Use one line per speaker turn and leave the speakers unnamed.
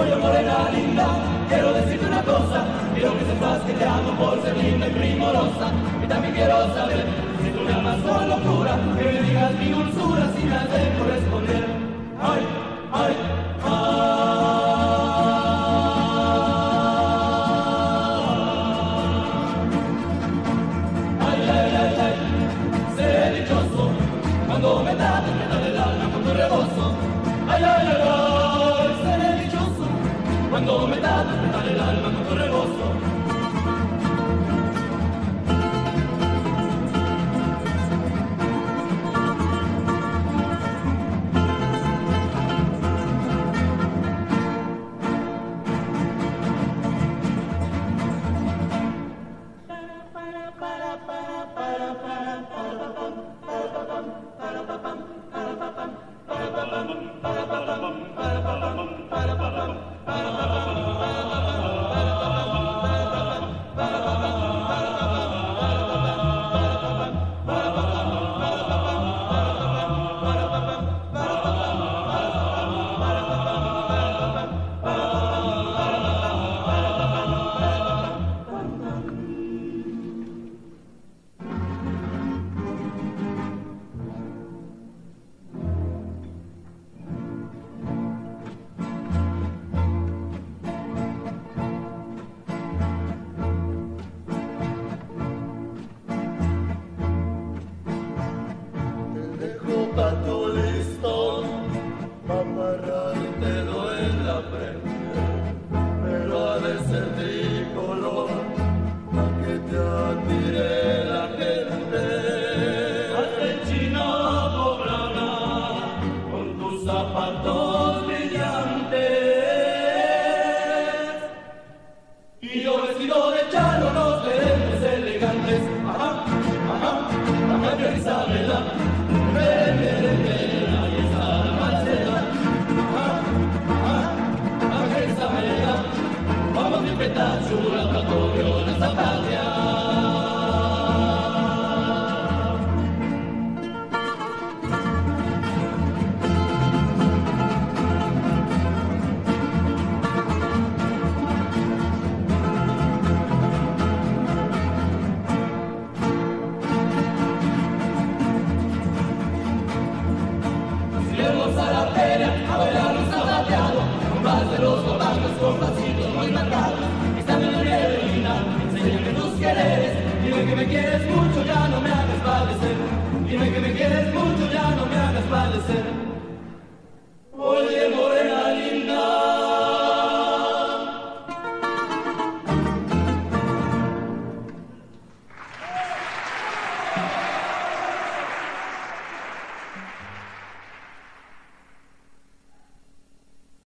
Oye, morena linda, quiero decirte una cosa. Quiero que sepas que te amo por ser linda y primorosa. Y también quiero saber si tú me amas con locura, que me digas mi dulzura si me has de corresponder. Ay, ay, cuando me das el alma con tu rebozo. Ay, ay, ay, ay, seré dichoso cuando me das el alma con tu rebozo. Tu listón, pa' amarrártelo en la frente, pero ha de ser tricolor, pa' que te admire la gente. Hazte el chino poblana, con tus zapatos brillantes, y yo vestido de charro nos veremos elegantes. Ajá, ajá, ajá, yo Isabela. Vamos a respetar su laboratorio, nuestra patria. A la feria, a bailar un zapateado, con más de los caballos, con pasitos muy marcados. Esta melodía divina, enséñame tus quereres. Dime que me quieres mucho, ya no me hagas padecer. Dime que me quieres mucho, ya no me hagas padecer.